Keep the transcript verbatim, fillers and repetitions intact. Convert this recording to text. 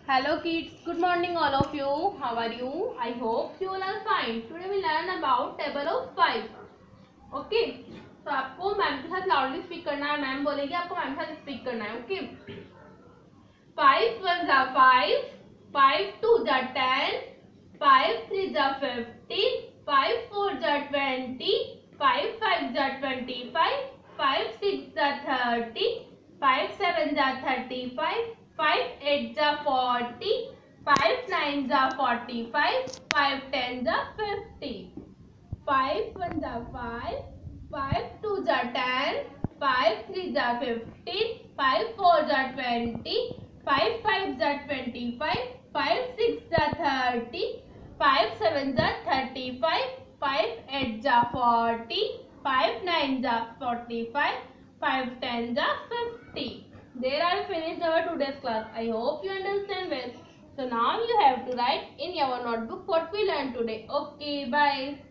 Hello kids, good morning all of you. How are you? I hope you all are fine. Today we learn about table of five. Okay? तो आपको ma'am के साथ loudly speak करना है. Ma'am बोलेगी आपको ma'am के साथ स्पीक करना है. ओके? Five one जा five, five two जा ten, five three जा fifteen, five four जा twenty, five five जा twenty-five, five six जा thirty, five seven जा thirty-five, five eight जा forty, five nine जा forty-five, five ten जा fifty, five one जा five, five two जा ten, five three जा fifteen, five four जा twenty, five five जा twenty-five, five six जा thirty, five seven जा thirty-five, five eight जा forty, five nine जा forty-five, five ten जा fifty. There I finished our today's class. I hope you understand well. So now you have to write in your notebook what we learned today. Okay, bye.